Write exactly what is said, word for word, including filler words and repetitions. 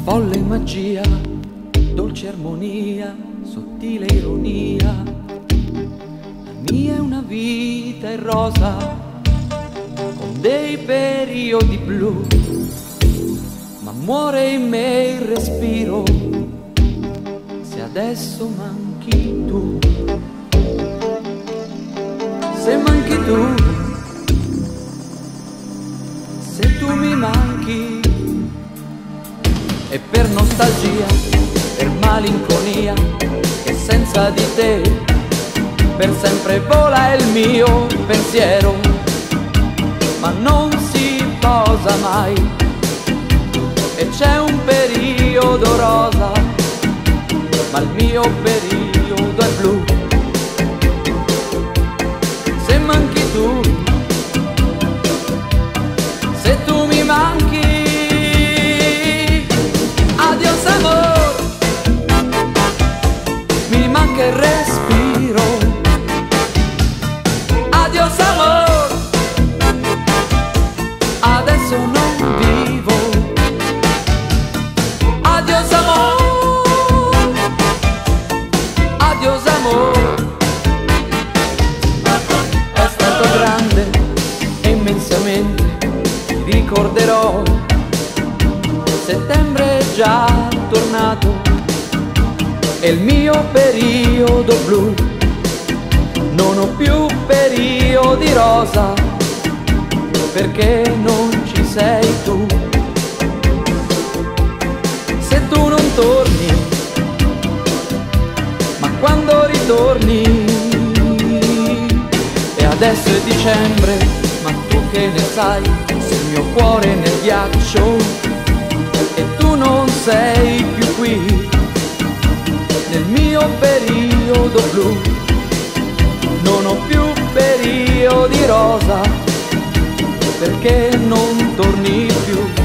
Folle magia, dolce armonia, sottile ironia. La mia è una vita in rosa, con dei periodi blu, ma muore in me il respiro se adesso manchi tu. Se manchi tu, se tu mi manchi, e per nostalgia, per malinconia, che senza di te per sempre vola il mio pensiero, ma non si posa mai, e c'è un periodo rosa, ma il mio periodo è blu. Se manchi tu, se tu mi manchi, adios amor, mi manca il respiro. Adios amor, adesso non vivo. Adios amor, adios amor. È stato grande e immensamente ti ricorderò. Settembre è già tornato e il mio periodo blu. Non ho più periodi rosa, perché non ci sei tu. Se tu non torni, ma quando ritorni, e adesso è dicembre, ma tu che ne sai, se il mio cuore è nel ghiaccio e tu non sei più qui, nel mio periodo blu. Non ho più periodi rosa, perché non torni più.